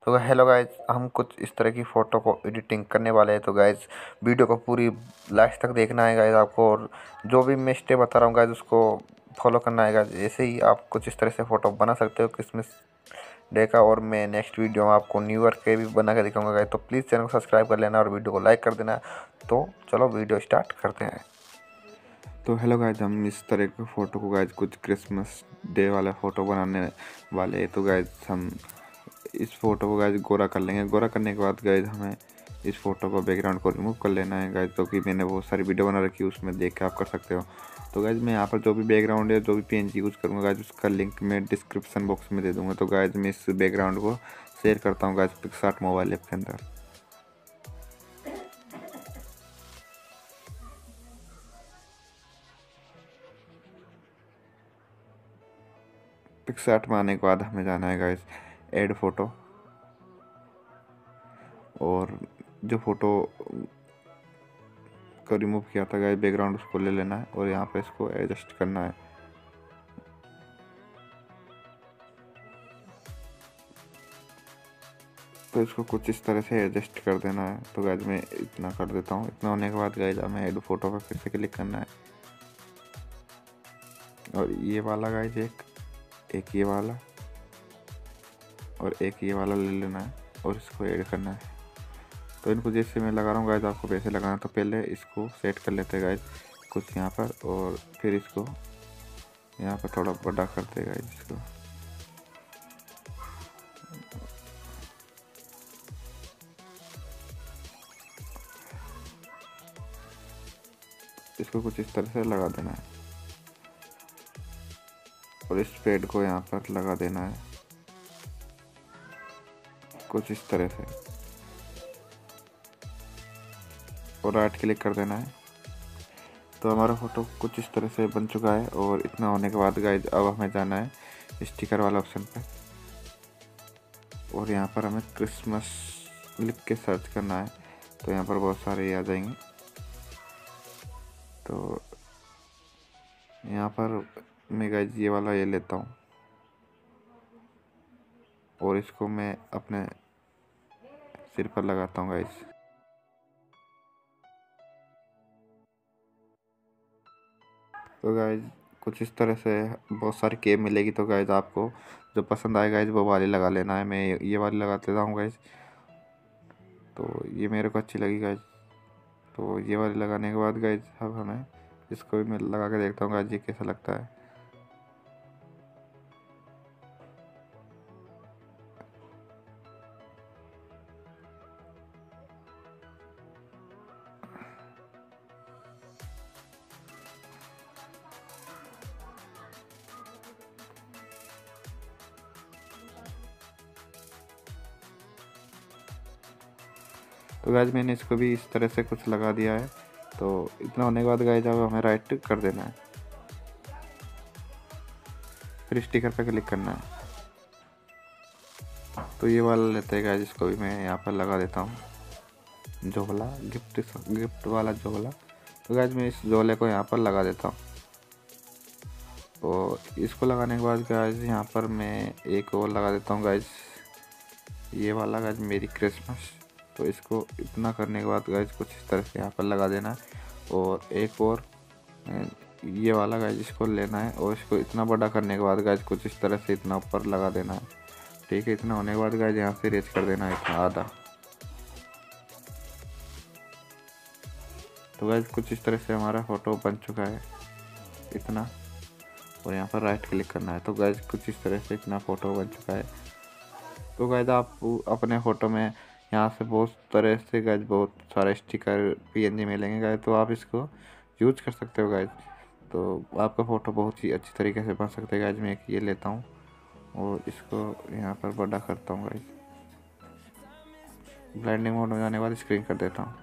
तो hello guys, हम कुछ इस तरह की फ़ोटो को एडिटिंग करने वाले हैं। तो गाइज वीडियो को पूरी लास्ट तक देखना है गाइज आपको, और जो भी मैं स्टेप बता रहा हूँ गाइज उसको फॉलो करना है गाइज। ऐसे ही आप कुछ इस तरह से फ़ोटो बना सकते हो क्रिसमस डे का। और मैं नेक्स्ट वीडियो में आपको न्यू ईयर के भी बना के दिखाऊंगा गाइज। तो प्लीज़ चैनल को सब्सक्राइब कर लेना और वीडियो को लाइक कर देना। तो चलो वीडियो स्टार्ट करते हैं। तो हेलो गाइज, हम इस तरह के फ़ोटो को गाइज कुछ क्रिसमस डे वाला फ़ोटो बनाने वाले हैं। तो गाइज हम इस फ़ोटो को गाइज गोरा कर लेंगे। गोरा करने के बाद गाइज हमें इस फ़ोटो को बैकग्राउंड को रिमूव कर लेना है गाइज। तो कि मैंने बहुत सारी वीडियो बना रखी है, उसमें देख के आप कर सकते हो। तो गाइज मैं यहाँ पर जो भी बैकग्राउंड है, जो भी PNG यूज़ करूँगा गाइज, उसका लिंक मैं डिस्क्रिप्शन बॉक्स में दे दूँगा। तो गाइज मैं इस बैकग्राउंड को शेयर करता हूँ गाइज पिक्सआर्ट मोबाइल ऐप के अंदर। पिक्सआर्ट में आने के बाद हमें जाना है गाइज ऐड फोटो, और जो फ़ोटो को रिमूव किया था गाइस बैकग्राउंड, उसको ले लेना है और यहाँ पे इसको एडजस्ट करना है। तो इसको कुछ इस तरह से एडजस्ट कर देना है। तो गाइस मैं इतना कर देता हूँ। इतना होने के बाद गाइस हमें ऐड फोटो पर फिर से क्लिक करना है, और ये वाला गाइस एक ये वाला और एक ये वाला ले लेना है और इसको ऐड करना है। तो इनको जैसे मैं लगा रहा हूँ गाइस, आपको वैसे लगाना। तो पहले इसको सेट कर लेते हैं गाइस कुछ यहाँ पर, और फिर इसको यहाँ पर थोड़ा बड़ा करते हैं गाइस इसको। इसको कुछ इस तरह से लगा देना है और इस पेड को यहाँ पर लगा देना है कुछ इस तरह से, और राइट क्लिक कर देना है। तो हमारा फ़ोटो कुछ इस तरह से बन चुका है। और इतना होने के बाद गाइज अब हमें जाना है स्टिकर वाला ऑप्शन पे, और यहाँ पर हमें क्रिसमस लिख के सर्च करना है। तो यहाँ पर बहुत सारे आ जाएंगे। तो यहाँ पर मैं गाइज ये वाला ये लेता हूँ, और इसको मैं अपने सिर पर लगाता हूँ गाइज। तो गाइज कुछ इस तरह से बहुत सारी केप मिलेगी। तो गाइज आपको जो पसंद आए गाइज वो वाली लगा लेना है। मैं ये वाली लगा लेता हूँ गाइज। तो ये मेरे को अच्छी लगी गाइज। तो ये वाली लगाने के बाद गाइज अब हमें इसको भी मैं लगा के देखता हूँ गाइज ये कैसा लगता है। तो गाइज मैंने इसको भी इस तरह से कुछ लगा दिया है। तो इतना होने के बाद गाइज अब हमें राइट कर देना है, फिर स्टिकर पे क्लिक करना है। तो ये वाला लेते हैं गाइज, इसको भी मैं यहाँ पर लगा देता हूँ जोला, गिफ्ट वाला जोला। तो गाइज मैं इस जोले को यहाँ पर लगा देता हूँ। और इसको लगाने के बाद गाइज यहाँ पर मैं एक और लगा देता हूँ गाइज, ये वाला गाइज मेरी क्रिसमस। तो इसको इतना करने के बाद गाइज कुछ इस तरह से यहाँ पर लगा देना है। और एक और ये वाला गाइज इसको लेना है, और इसको इतना बड़ा करने के बाद गाइज कुछ इस तरह से इतना ऊपर लगा देना है। ठीक है, इतना होने के बाद गाइज यहाँ से रेज कर देना है इतना आधा। तो गाइज कुछ इस तरह से हमारा फ़ोटो बन चुका है इतना, और यहाँ पर राइट क्लिक करना है। तो गाइज कुछ इस तरह से इतना फ़ोटो बन चुका है। तो गाइज आप अपने फ़ोटो में यहाँ से बहुत तरह से गाइज बहुत सारे स्टिकर PNG मिलेंगे गाइज, तो आप इसको यूज कर सकते हो गाइज। तो आपका फ़ोटो बहुत ही अच्छी तरीके से बन सकता है गाइज। मैं एक ये लेता हूँ और इसको यहाँ पर बड़ा करता हूँ गाइज। ब्लेंडिंग मोड में जाने के बाद स्क्रीन कर देता हूँ।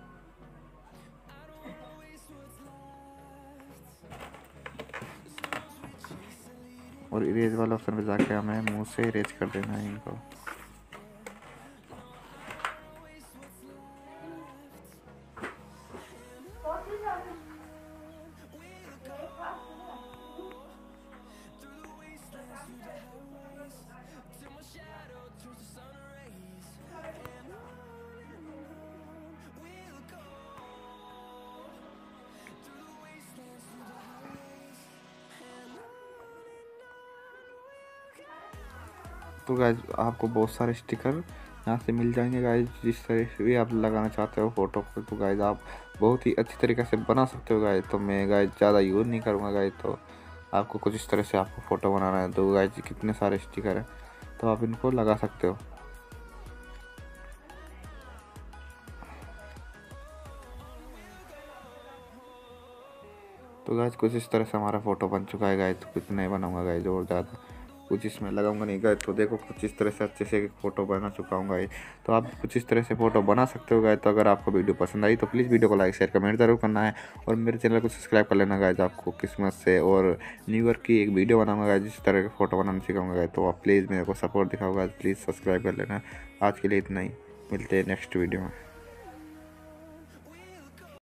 और इरेज वाला ऑप्शन पे जाके हमें मुंह से इरेज कर देना है इनको। तो गाइज आपको बहुत सारे स्टिकर यहाँ से मिल जाएंगे गाइज। जिस तरह से भी आप लगाना चाहते हो फ़ोटो को तो गाइज आप बहुत ही अच्छी तरीके से बना सकते हो गाइज। तो मैं गाइज ज़्यादा यूज़ नहीं करूँगा गाइज। तो आपको कुछ इस तरह से आपको फ़ोटो बनाना है तो गाइज कितने सारे स्टिकर हैं तो आप इनको लगा सकते हो। तो गाइज कुछ इस तरह से हमारा फ़ोटो बन चुका है गाइज। कुछ नहीं बनाऊंगा गाइज और ज़्यादा कुछ इसमें लगाऊंगा नहीं गाइज। तो देखो कुछ इस तरह से अच्छे से फ़ोटो बना चुका हूँ गाइज। तो आप कुछ इस तरह से फ़ोटो बना सकते हो गाइज। तो अगर आपको वीडियो पसंद आई तो प्लीज़ वीडियो को लाइक शेयर कमेंट ज़रूर करना है और मेरे चैनल को सब्सक्राइब कर लेना गाइज। आपको क्रिसमस से और न्यू ईयर की एक वीडियो बनाऊंगा गाइज जिस तरह के फ़ोटो बनाना सिखाऊंगा गाइज। तो आप प्लीज़ मेरे को सपोर्ट दिखाओ गाइज, प्लीज़ सब्सक्राइब कर लेना। आज के लिए इतना ही, मिलते हैं नेक्स्ट वीडियो में।